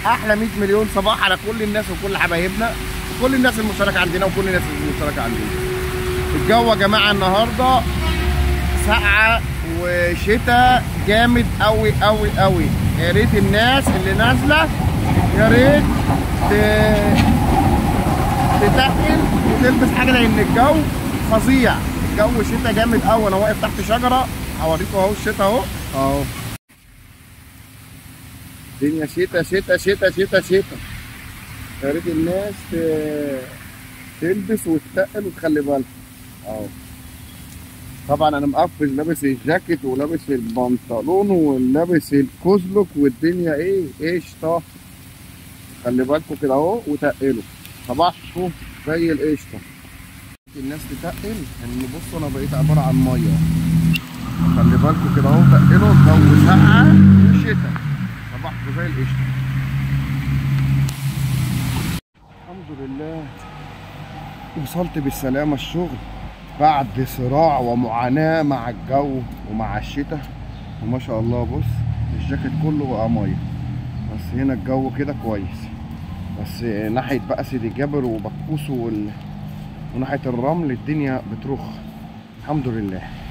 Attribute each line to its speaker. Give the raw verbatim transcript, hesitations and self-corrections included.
Speaker 1: احلى مية مليون صباح على كل الناس وكل حبايبنا وكل الناس المشتركه عندنا وكل الناس المشتركه عندنا. الجو يا جماعه النهارده ساقعه وشتاء جامد قوي قوي قوي. يا ريت الناس اللي نازله يا ريت تتقل وتلبس حاجه لان الجو فظيع. الجو شتاء جامد قوي. انا واقف تحت شجره هوريكم اهو الشتاء اهو اهو. الدنيا شتاء شتاء شتاء شتاء شتاء. يا ريت الناس تلبس وتتقل وتخلي بالها اهو. طبعا انا مقفز لابس الجاكيت ولابس البنطلون ولابس الكوزلوك والدنيا ايه قشطه. خلي بالكم كده اهو وتقلوا صباحكم زي القشطه. الناس تتقل ان بصوا انا بقيت عباره عن ميه. خلي بالكم كده اهو تقلوا. الجو ساقعه وشتاء صباحكم زي القشطه. الحمد لله وصلت بالسلامه الشغل بعد صراع ومعاناه مع الجو ومع الشتاء. وما شاء الله بص الجاكيت كله بقى ميه. بس هنا الجو كده كويس. بس ناحيه بقى سيدي جابر وبكوس وال... وناحيه الرمل الدنيا بترخ. الحمد لله.